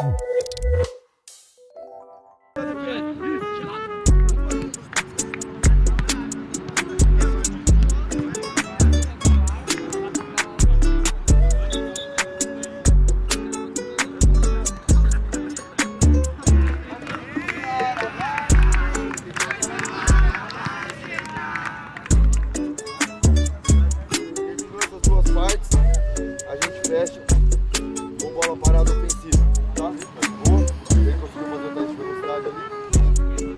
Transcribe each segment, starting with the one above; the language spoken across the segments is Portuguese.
A gente fecha com bola parada ofensiva, tá? Boa, ele conseguiu fazer o teste de velocidade ali.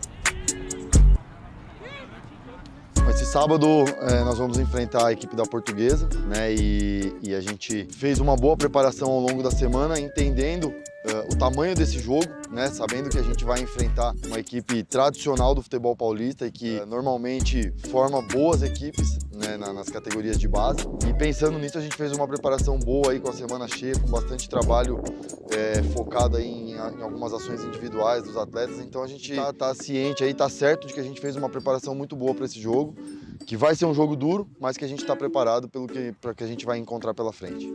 Esse sábado nós vamos enfrentar a equipe da Portuguesa, né? E a gente fez uma boa preparação ao longo da semana, entendendo o tamanho desse jogo, né? Sabendo que a gente vai enfrentar uma equipe tradicional do futebol paulista e que normalmente forma boas equipes, né, nas categorias de base. E pensando nisso, a gente fez uma preparação boa aí com a semana cheia, com bastante trabalho focado aí em algumas ações individuais dos atletas. Então a gente tá ciente aí, tá certo de que a gente fez uma preparação muito boa para esse jogo, que vai ser um jogo duro, mas que a gente está preparado para que a gente vai encontrar pela frente.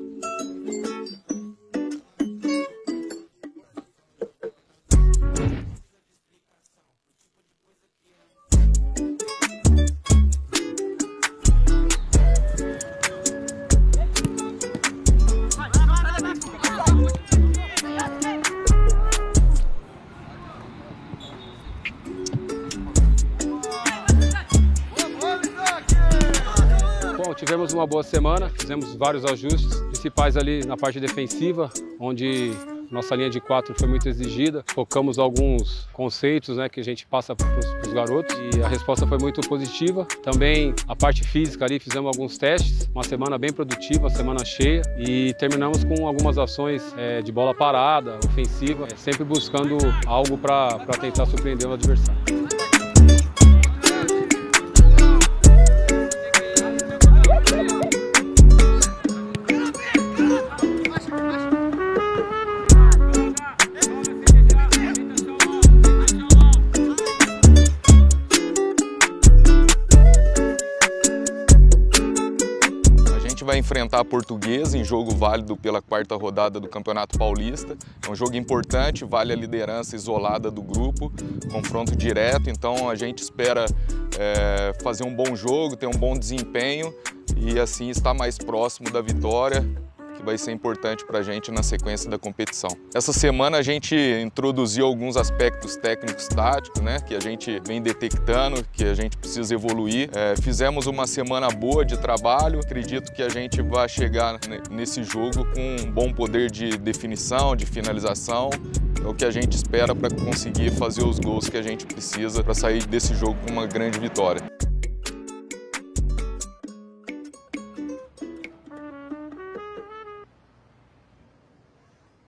Bom, tivemos uma boa semana, fizemos vários ajustes, principais ali na parte defensiva, onde nossa linha de 4 foi muito exigida. Focamos alguns conceitos, né, que a gente passa para os garotos e a resposta foi muito positiva. Também a parte física ali, fizemos alguns testes, uma semana bem produtiva, semana cheia, e terminamos com algumas ações de bola parada, ofensiva, sempre buscando algo para tentar surpreender o adversário. Vai enfrentar a Portuguesa em jogo válido pela 4ª rodada do Campeonato Paulista. É um jogo importante, vale a liderança isolada do grupo, confronto direto, então a gente espera fazer um bom jogo, ter um bom desempenho e assim estar mais próximo da vitória, que vai ser importante para a gente na sequência da competição. Essa semana a gente introduziu alguns aspectos técnicos táticos, né, que a gente vem detectando, que a gente precisa evoluir. Fizemos uma semana boa de trabalho, acredito que a gente vai chegar nesse jogo com um bom poder de definição, de finalização. É o que a gente espera para conseguir fazer os gols que a gente precisa para sair desse jogo com uma grande vitória.